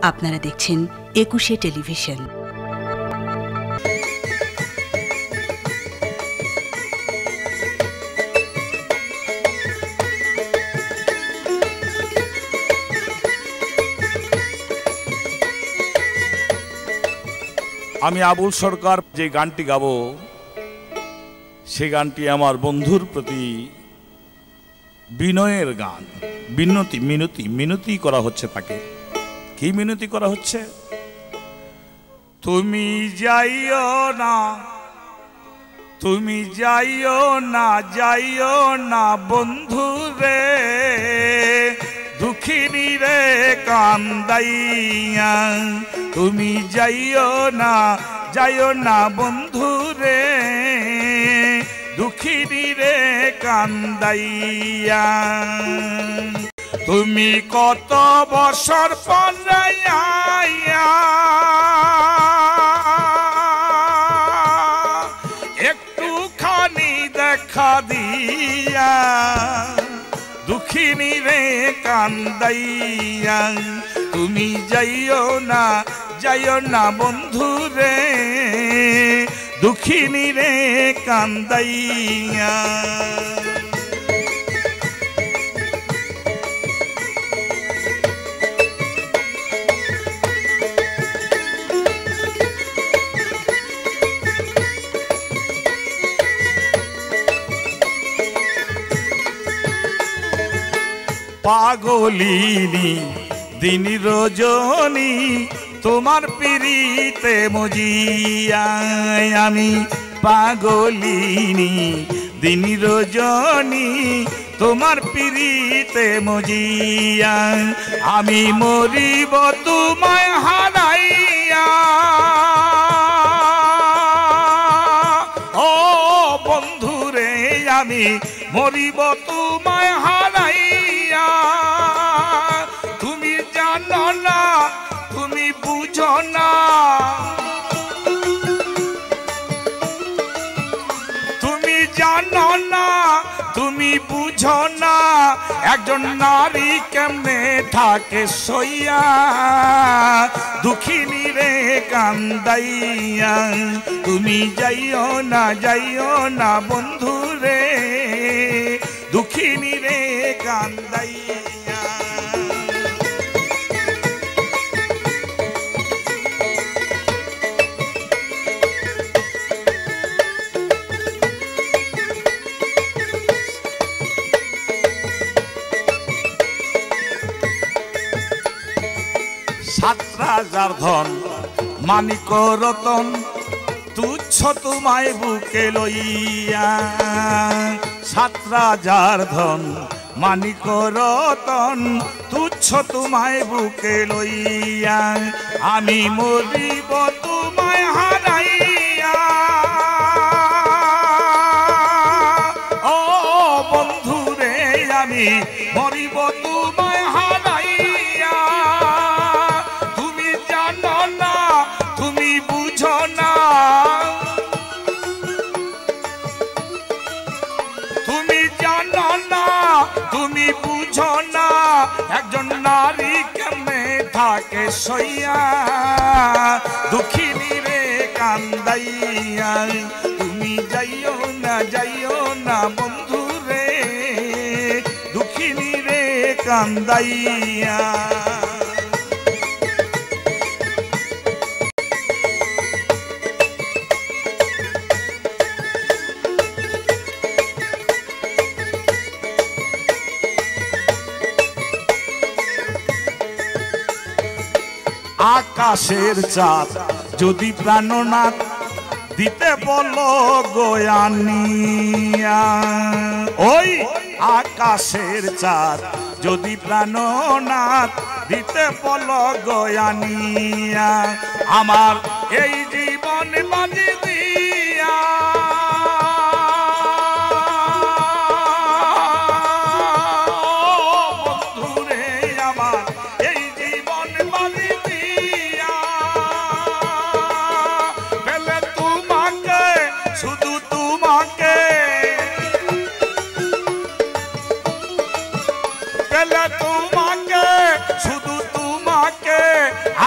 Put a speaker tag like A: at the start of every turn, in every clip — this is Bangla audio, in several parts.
A: আপনারা দেখছেন একুশে টেলিভিশন।
B: আমি আবুল সরকার যে গানটি গাবো সে গানটি আমার বন্ধুর প্রতি বিনয়ের গান। মিনতি করা হচ্ছে তাকে। কি মিনতি করা হচ্ছে? তুমি যাইও না, তুমি যাইও না বন্ধু রে, দুঃখিনী রে কান্দাইয়া। তুমি যাইও না বন্ধু রে, দুঃখিনী রে কান্দাইয়া। তুমি কত বছর পরে আইয়া একটুখানি দেখা দিয়া, দুঃখিনী রে কান্দাইয়া। তুমি যাইও না বন্ধু রে, দুঃখিনী রে কান্দাইয়া। পাগলিনী দিন রজনী তোমার পিরিতে মজিয়া। আমি পাগলিনী দিন রজনী তোমার পিরিতে মজিয়া। আমি মরিব তোমায় হারাইয়া, ও বন্ধুরে আমি মরিব তোমায় হারাইয়া। তুমি জানো না, তুমি বুঝো না, তুমি জানো না, তুমি বুঝো না, একজন নারী কেমনে থাকে সইয়া, দুঃখিনী রে কান্দাইয়া। তুমি যাইও না বন্ধু রে, দুঃখিনী রে কান্দাইয়া। সাতরাজার ধন মানিক রতন তুচ্ছ তোমায় বুকে লইয়া। সাতরাজার ধন মানিক রতন তুচ্ছ তোমায় বুকে লইয়া। আমি মরিব তোমায় হারাইয়া, ও বন্ধু রে আমি মরিব তোমায় হারাইয়া। তুমি জানো না, তুমি বুঝো না, তুমি জানো না, তুমি বুঝো না, একজন নারী কেমনে থাকে সইয়া, দুঃখিনী রে কান্দাইয়া। তুমি যাইও না বন্ধু রে, দুঃখিনী রে কান্দাইয়া। আকাশের চাঁদ যদি প্রাণনাথ দিতে বলো গোয়ানিয়া, ওই আকাশের চাঁদ যদি প্রাণনাথ দিতে বলো গোয়ানিয়া। আমার এই জীবন বাজি দিয়া, বন্ধুরে আমার এই জীবন বাজি দিয়া, পেলে তোমাকে শুধু তোমাকে, পেলে তোমাকে শুধু তোমাকে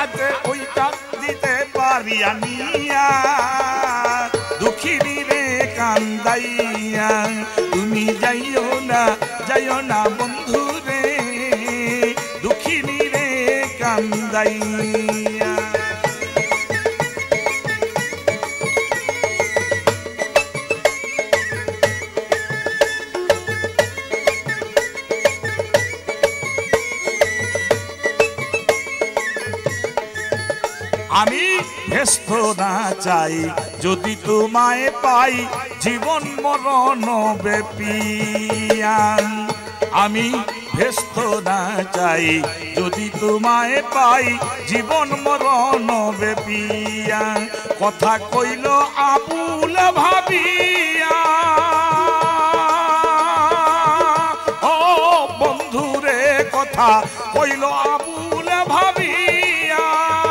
B: আনিয়া দুঃখিনী রে কান্দাইয়া তুমি যাইও না বন্ধু রে দুঃখিনী রে কান্দাইয়া। আমি ব্যস্ত না চাই যদি তোমায় পাই জীবন মরণ ব্যাপিয়া আমি ব্যস্ত না চাই যদি তোমায় পাই জীবন মরণ ব্যাপিয়া কথা কইল আবুল ভাবিয়া ও বন্ধুরে কথা কইল আবুল ভাবিয়া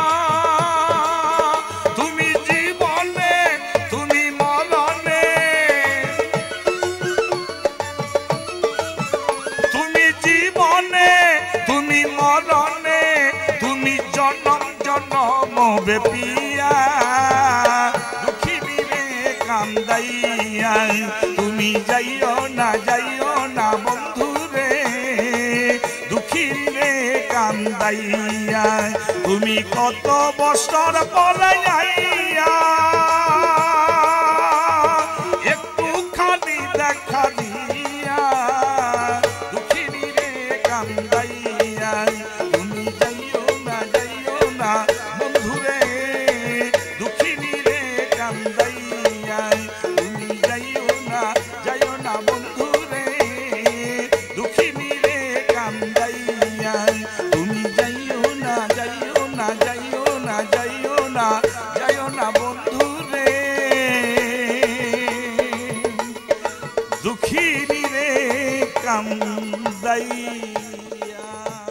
B: বেপিয়া দুঃখিনী রে কান্দাইয়া তুমি যাইও না বন্ধু রে দুঃখিনী রে কান্দাইয়া তুমি কত বছর পরে আইয়া একটুখানি দেখা দিয়া দুঃখিনী রে কান্দাইয়া তুমি যাইও না বন্ধুরে দুঃখিনী রে কান্দাইয়া তুমি যাইও না বন্ধুরে দুঃখিনী রে কান্দাইয়া তুমি যাইও না বন্ধুরে দুঃখিনী রে কান্দাইয়া।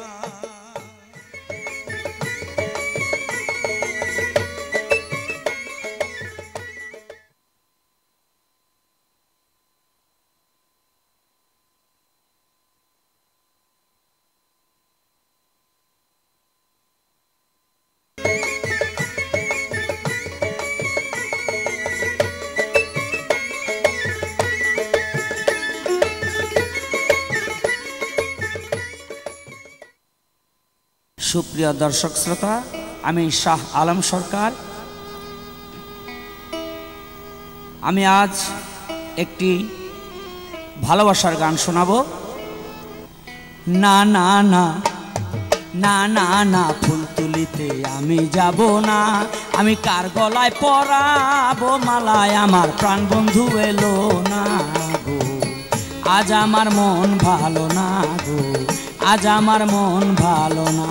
C: সুপ্রিয় দর্শক শ্রোতা, আমি শাহ আলম সরকার। আমি আজ একটি ভালোবাসার গান শোনাবো। না না না না না না ফুল তুলিতে আমি যাব না, আমি কার গলায় পরাবো মালায়, আমার প্রাণ বন্ধু এলো না গো, আজ আমার মন ভালো না গো, আজ আমার মন ভালো না।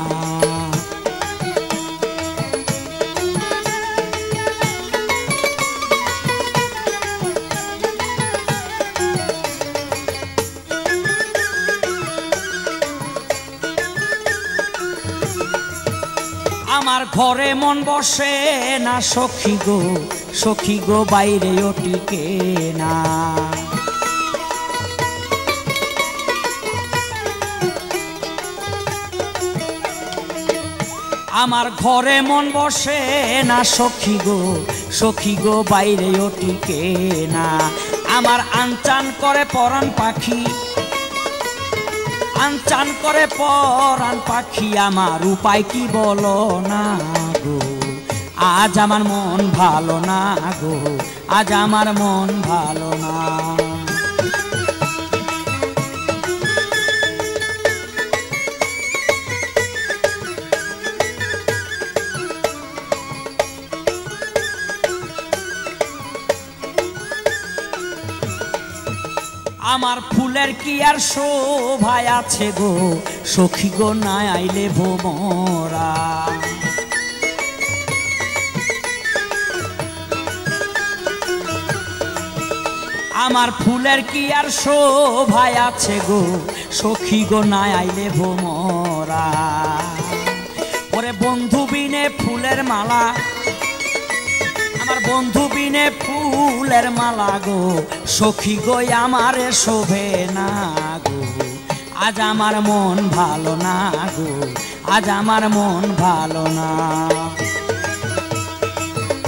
C: আমার ঘরে মন বসে না সখী গো বাইরে ওটিকে না, আমার ঘরে মন বসে না সখী গো বাইরে ওটিকে না, আমার আনচান করে পরাণ পাখি, আনচান করে পরাণ পাখি, আমার উপায় কি বলো না গো, আজ আমার মন ভালো না গো, আজ আমার মন ভালো না। আমার ফুলের কি আর শোভায় আছে গো, সখী গো না আইলে ভোমরা, আমার ফুলের কি আর শোভায় আছে গো, সখী গো না আইলে ভোমরা, ওরে বন্ধু বিনে ফুলের মালা, আমার বন্ধু বিনে ফুলের মালা গো, সখী গো আমারে শোভে না গো, আজ আমার মন ভালো না গো, আজ আমার মন ভালো না।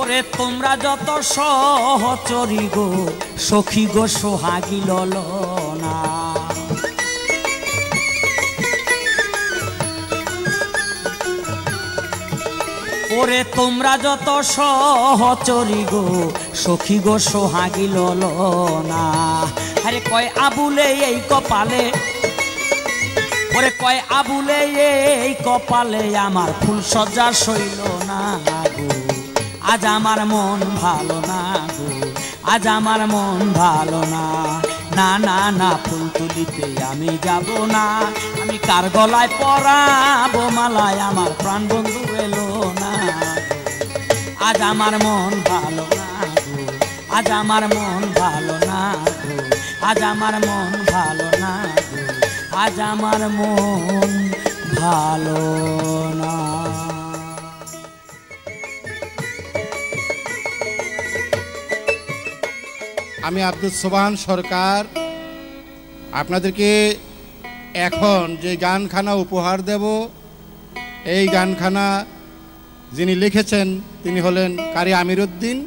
C: ওরে তোমরা যত সহচরী গো সখী গো সোহাগী ললনা, ওরে তোমরা যত সহচরী গো সখী গো সোহাগী ললনা। আরে কয় আবুলে এই কপালে, ওরে কয় আবুলে এই কপালে আমার ফুল সজ্জা সইল না গো, আজ আমার মন ভালো না গো, আজ আমার মন ভালো না। না না না ফুল তুলিতে আমি যাব না, আমি কার গলায় পরাবো মালায় আমার প্রাণ বন্ধু এলো না, আজ আমার মন ভালো না গো, আজ আমার মন ভালো না গো, আজ আমার মন ভালো না গো, আজ আমার মন ভালো না।
D: আমি আব্দুল সোবহান সরকার আপনাদেরকে এখন যে গানখানা উপহার দেব, এই গানখানা যিনি লিখেছেন তিনি হলেন কারি আমির উদ্দিন।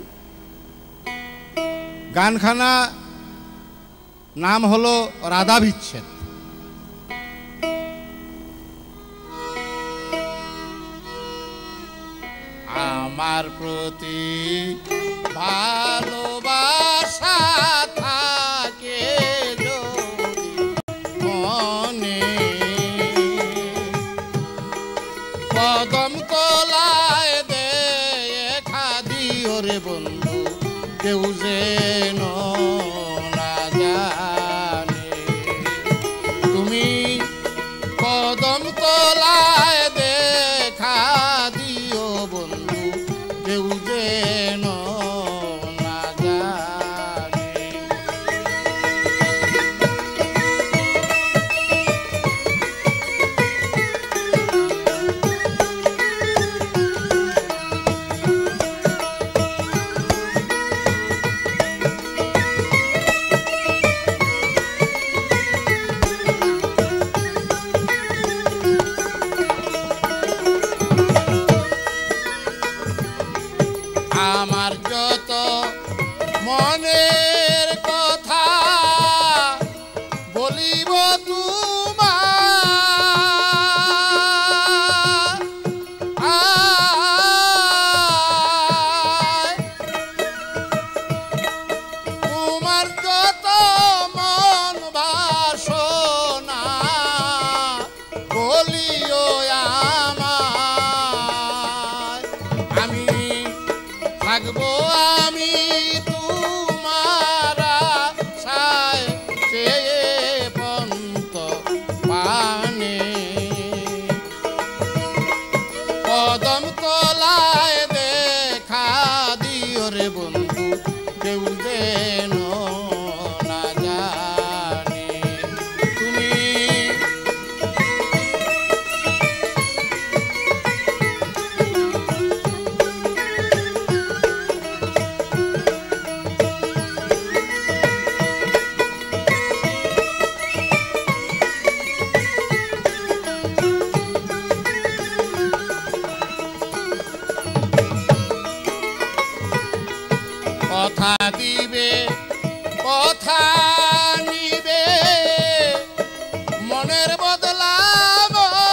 D: গানখানা নাম হলো রাধা বিচ্ছেদ। আমার প্রতি ভালোবাসা থাকে যদি মনে, কদম তলায় দেখা দিও রে বন্ধু, কেউ যেন না জানে। তুমি কদম তলায় দেখা দিও বন্ধু, কেউ যেন না জানে। আমার যত মনের কথা বলিব তোমার, তোমার যত মন বাসনা বলিও আমায়, আমি থাকবো আমি তোমার আশায় চেয়ে পন্ত পানে। কদম তলায় দেখা দিও রে বন্ধু, কেউ যেন না জানে। তুমি কথা দিবে কথা নিবে মনের বদলাব,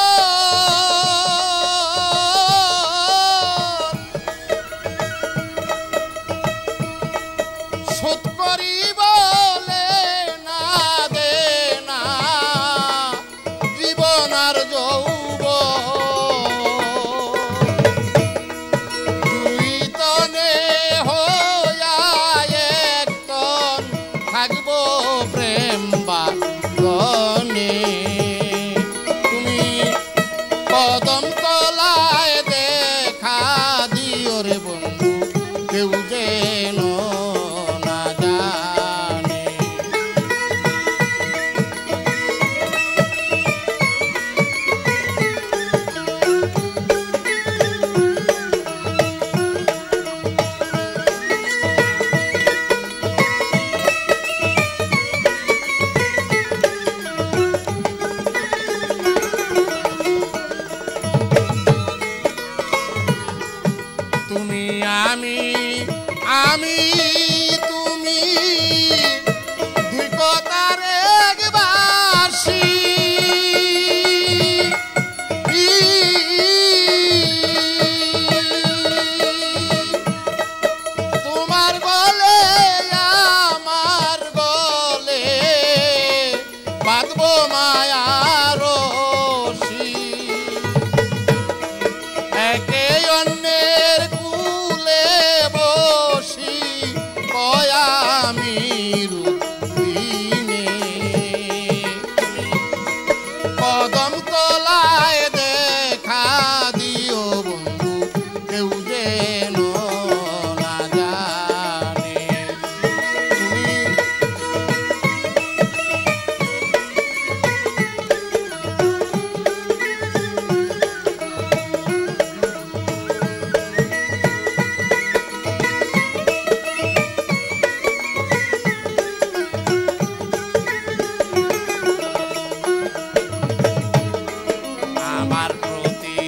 D: শোধ করি বলে না দে না জীবন আর যৌবন, দুই তনে হইয়া এক তন থাকবো প্রেম বাগনে। তুমি কদম তলায় দেখা দিও রে বন্ধু, কেউ যেন না জানে। তুমি আমি একে অন্যের কুলে বসি কয়ামির দিনে কদম তলায় দেখা দিও বন্ধু কেউ যেন না জানে তুমি আমার প্রতি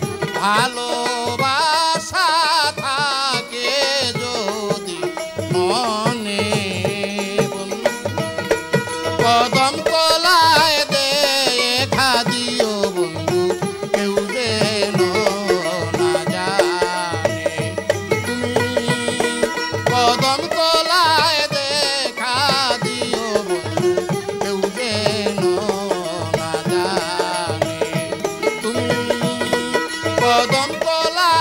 D: ভালোবাসা থাকে যদি মনে কদম তলায় দেখা দিও বন্ধু কেউ যেন না জানে তুমি কদম তলায় দেখা দিও বন্ধু কেউ যেন না জানে তুমি কদম তলা